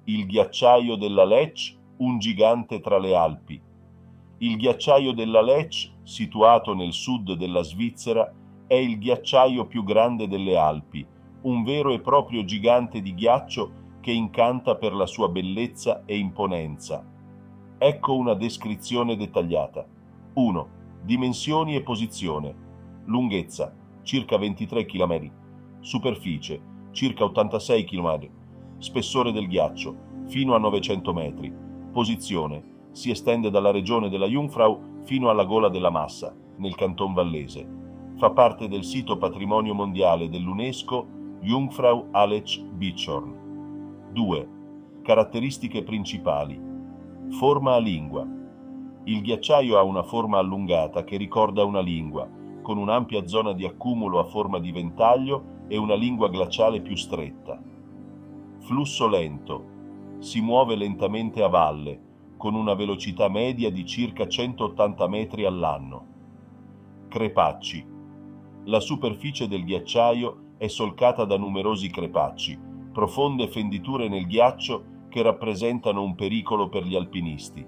Il ghiacciaio della Lech, un gigante tra le Alpi. Il ghiacciaio della Lech, situato nel sud della Svizzera, è il ghiacciaio più grande delle Alpi, un vero e proprio gigante di ghiaccio che incanta per la sua bellezza e imponenza. Ecco una descrizione dettagliata. 1. Dimensioni e posizione. Lunghezza, circa 23 km. Superficie, circa 86 km. Spessore del ghiaccio, fino a 900 metri. Posizione, si estende dalla regione della Jungfrau fino alla gola della Massa, nel Canton Vallese. Fa parte del sito patrimonio mondiale dell'UNESCO Jungfrau Aletsch Bischorn. 2. Caratteristiche principali. Forma a lingua. Il ghiacciaio ha una forma allungata che ricorda una lingua, con un'ampia zona di accumulo a forma di ventaglio e una lingua glaciale più stretta. Flusso lento. Si muove lentamente a valle, con una velocità media di circa 180 metri all'anno. Crepacci. La superficie del ghiacciaio è solcata da numerosi crepacci, profonde fenditure nel ghiaccio che rappresentano un pericolo per gli alpinisti.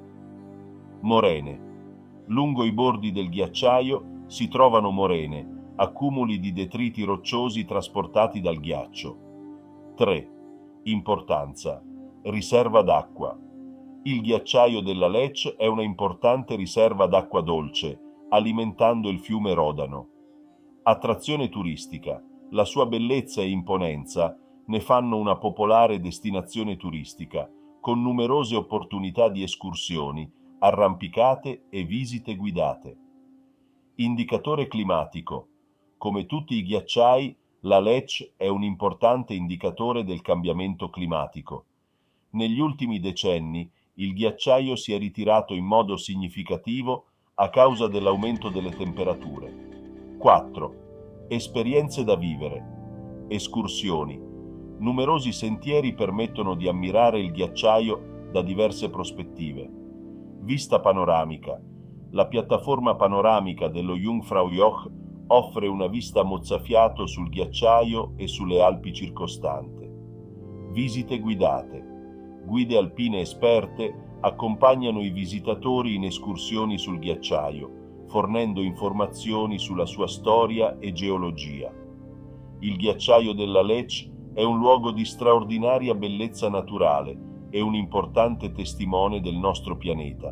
Morene. Lungo i bordi del ghiacciaio si trovano morene, accumuli di detriti rocciosi trasportati dal ghiaccio. 3. Importanza. Riserva d'acqua. Il ghiacciaio della Lech è una importante riserva d'acqua dolce, alimentando il fiume Rodano. Attrazione turistica. La sua bellezza e imponenza ne fanno una popolare destinazione turistica, con numerose opportunità di escursioni, arrampicate e visite guidate. Indicatore climatico. Come tutti i ghiacciai, la Lech è un importante indicatore del cambiamento climatico. Negli ultimi decenni il ghiacciaio si è ritirato in modo significativo a causa dell'aumento delle temperature. 4. Esperienze da vivere. Escursioni. Numerosi sentieri permettono di ammirare il ghiacciaio da diverse prospettive. Vista panoramica. La piattaforma panoramica dello Jungfraujoch offre una vista mozzafiato sul ghiacciaio e sulle Alpi circostanti. Visite guidate. Guide alpine esperte accompagnano i visitatori in escursioni sul ghiacciaio, fornendo informazioni sulla sua storia e geologia. Il ghiacciaio della Lech è un luogo di straordinaria bellezza naturale e un importante testimone del nostro pianeta.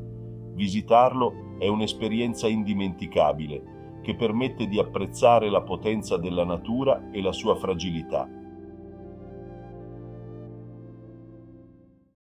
Visitarlo è un'esperienza indimenticabile che permette di apprezzare la potenza della natura e la sua fragilità.